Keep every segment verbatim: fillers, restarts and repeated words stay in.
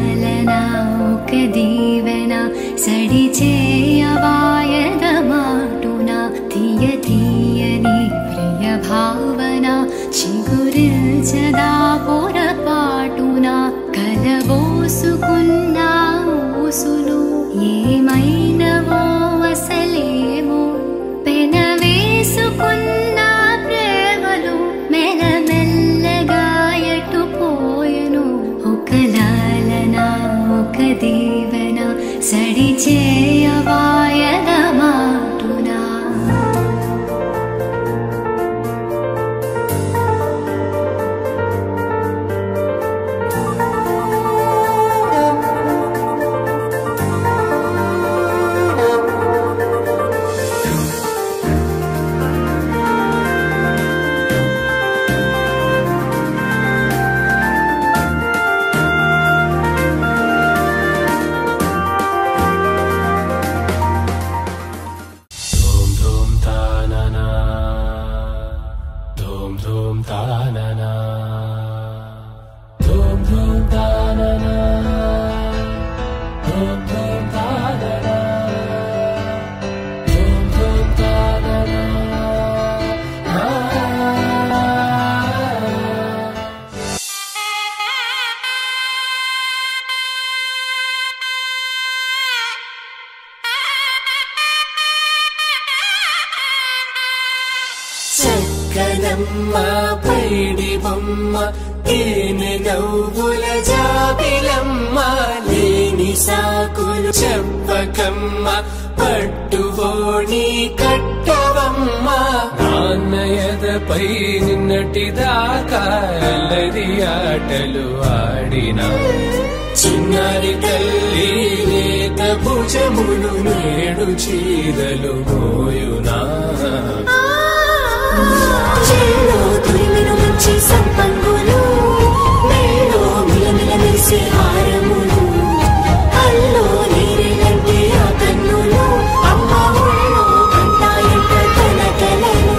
లాలనా ఒక దీవెన సడి చేయవాయద మాటున తీయ తీయని ప్రియ భావన చిగురిల్చదా పొరపాటున కలబోసుకున్న ఊసులు ఏమైనవో అసలేమో పెనవేసుకున్న ప్రేమలు మెల్లమెల్లగా ఎటుపోయెను ఒక లాలనా ఒక దీవెన సడి చేయవాయద మాటునా చక్కనమ్మ పైడి బొమ్మ తేనె నవ్వుల జాబిలమ్మ లేని సాకులు చెప్పకమ్మ పట్టువోణి కట్టవమ్మ నాన్నయదపై నిన్నటిదాకా అల్లరి ఆటలు ఆడిన చిన్నారి తల్లి లేత భుజములు నేడు చీరలు మోయునా చెల్లో తురిమిన మంచి సంపంగులు మేలో మిలమిల మెరిసే హారములు అల్లో నీరెలంటే ఆ కన్నులు అమ్మ ఒళ్ళో కంటాయంట కలకలను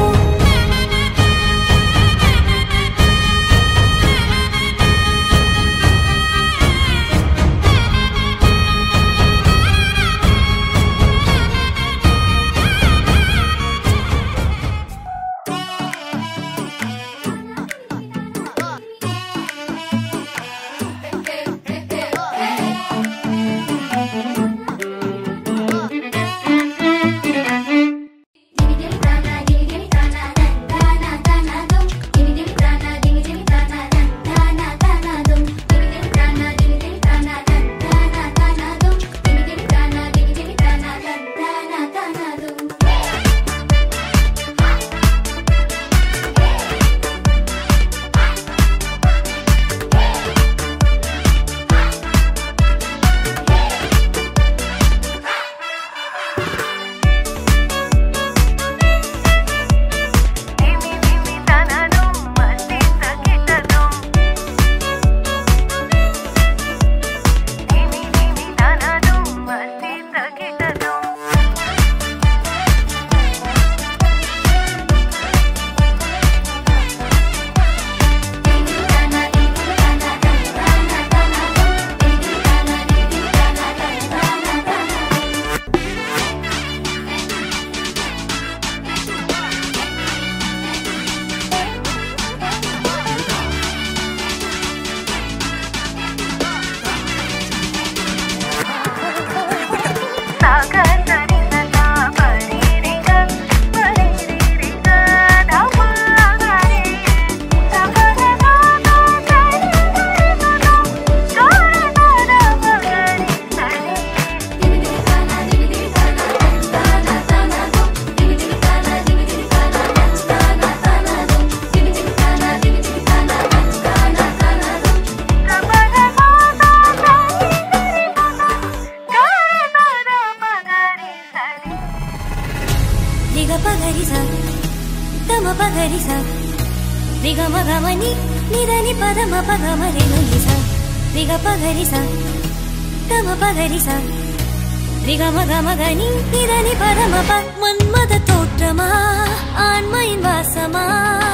మన్మద తోற்றமா ஆண்மையின் வாசமா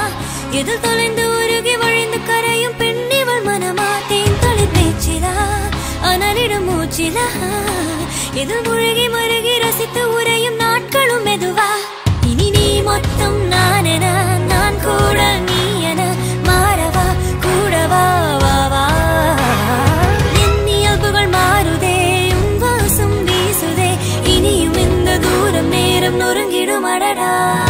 எதில் தொலைந்து உருகி வழிந்து கரையும் பெண்ணிவள் மனமா தேன் தொழில் பேச்சிரா மூச்சில எதில் முழுகி மருகி ரசித்து உரையும் நாட்களும் மெதுவா இனி நீ மொத்தம் நான் என நான் கூட நீ என மாறவா கூடவா வா வா என் இயல்புகள் மாறுதே உன் வாசம் வீசுதே இனியும் இந்த தூரம் நேரம் நொறுங்கிடும் அடடா